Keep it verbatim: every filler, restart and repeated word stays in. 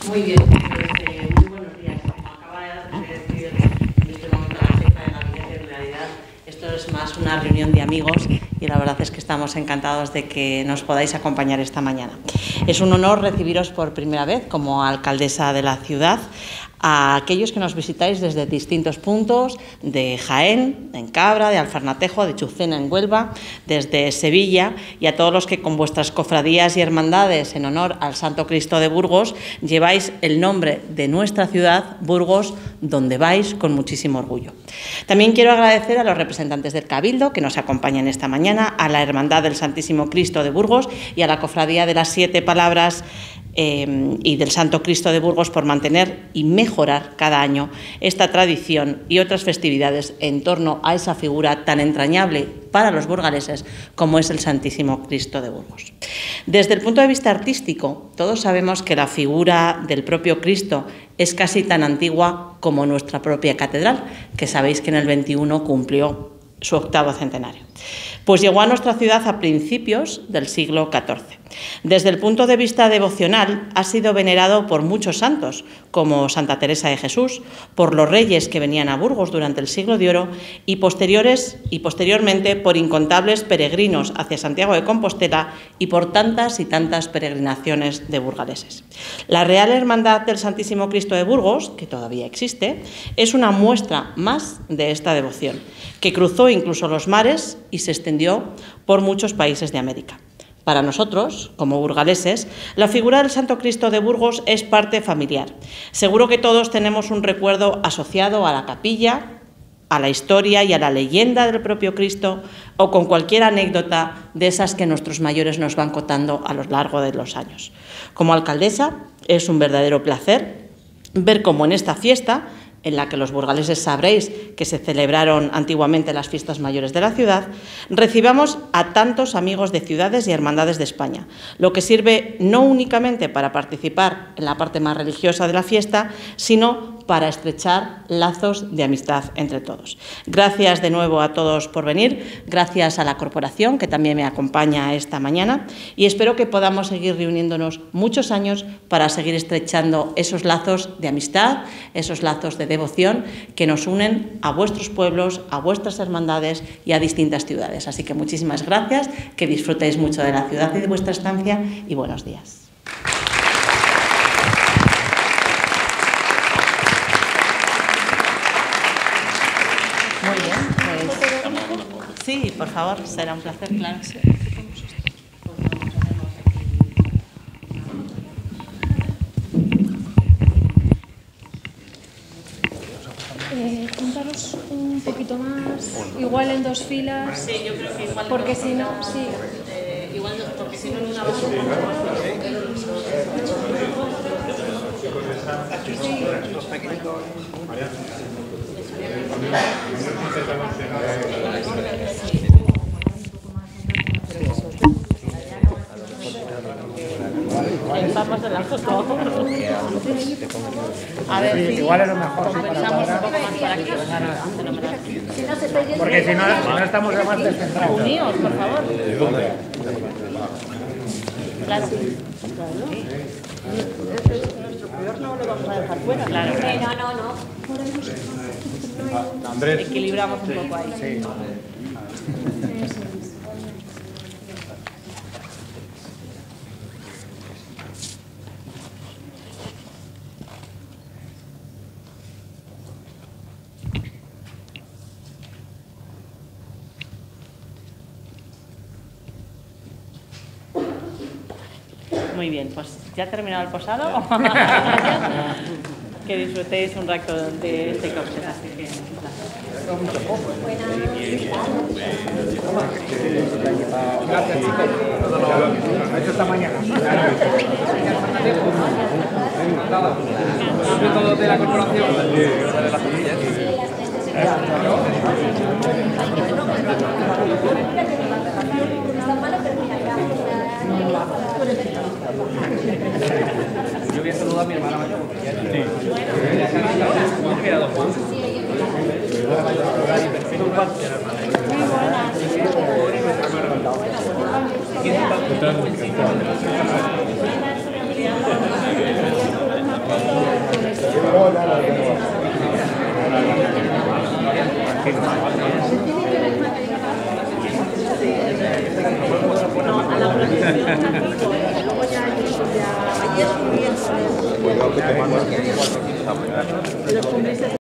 Muy bien, pues, eh, muy buenos días. Como acaba de decir en este momento la jefa de gabinete, en realidad esto es más una reunión de amigos y la verdad es que estamos encantados de que nos podáis acompañar esta mañana. Es un honor recibiros por primera vez como alcaldesa de la ciudad a aquellos que nos visitáis desde distintos puntos de Jaén, en Cabra, de Alfarnatejo, de Chucena en Huelva, desde Sevilla, y a todos los que con vuestras cofradías y hermandades en honor al Santo Cristo de Burgos lleváis el nombre de nuestra ciudad, Burgos, donde vais con muchísimo orgullo. También quiero agradecer a los representantes del Cabildo que nos acompañan esta mañana, a la Hermandad del Santísimo Cristo de Burgos y a la Cofradía de las Siete Palabras Eh, y del Santo Cristo de Burgos por mantener y mejorar cada año esta tradición y otras festividades en torno a esa figura tan entrañable para los burgaleses como es el Santísimo Cristo de Burgos. Desde el punto de vista artístico, todos sabemos que la figura del propio Cristo es casi tan antigua como nuestra propia catedral, que sabéis que en el veintiuno cumplió su octavo centenario. Pues llegó a nuestra ciudad a principios del siglo catorce. Desde el punto de vista devocional, ha sido venerado por muchos santos, como Santa Teresa de Jesús, por los reyes que venían a Burgos durante el siglo de oro y, posteriores, y posteriormente por incontables peregrinos hacia Santiago de Compostela y por tantas y tantas peregrinaciones de burgaleses. La Real Hermandad del Santísimo Cristo de Burgos, que todavía existe, es una muestra más de esta devoción, que cruzó incluso los mares y se extendió por muchos países de América. Para nosotros, como burgaleses, la figura del Santo Cristo de Burgos es parte familiar. Seguro que todos tenemos un recuerdo asociado a la capilla, a la historia y a la leyenda del propio Cristo o con cualquier anécdota de esas que nuestros mayores nos van contando a lo largo de los años. Como alcaldesa, es un verdadero placer ver cómo en esta fiesta, en la que los burgaleses sabréis que se celebraron antiguamente las fiestas mayores de la ciudad, recibamos a tantos amigos de ciudades y hermandades de España, lo que sirve no únicamente para participar en la parte más religiosa de la fiesta, sino para estrechar lazos de amistad entre todos. Gracias de nuevo a todos por venir, gracias a la corporación que también me acompaña esta mañana y espero que podamos seguir reuniéndonos muchos años para seguir estrechando esos lazos de amistad, esos lazos de devoción que nos unen a vuestros pueblos, a vuestras hermandades y a distintas ciudades. Así que muchísimas gracias, que disfrutéis mucho de la ciudad y de vuestra estancia y buenos días. Muy bien, pues sí, por favor, será un placer, claro. Sí. Eh, juntaros un poquito más, igual en dos filas. Sí, yo creo que igual. Porque si no, sí. Eh, igual, porque si no, en una base. Vamos a la foto. A ver, sí. Igual es lo mejor. Conversamos un poco más para aquí. Porque si no, si no estamos más descentrados. Uníos, por favor. Claro. Este es nuestro peor, no lo vamos a dejar fuera. Claro, claro. No, no, no. Andrés. Equilibramos un poco ahí. Sí. Muy bien, pues ya ha terminado el posado. Que disfrutéis un rato de este cóctel. Así que un placer. Gracias, chicos. Lo he hecho esta mañana. Todo de la corporación. De la familia. Yo voy a saludar a mi hermana mayor. Sí. ¿Cómo has quedado, Juan? Muy buenas. Cuidado que te mando aquí.